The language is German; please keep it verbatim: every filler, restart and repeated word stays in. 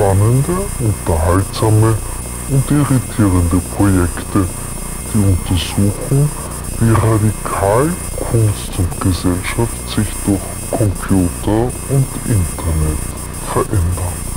spannende, unterhaltsame und irritierende Projekte, die untersuchen, wie radikal Kunst und Gesellschaft sich durch Computer und Internet verändern.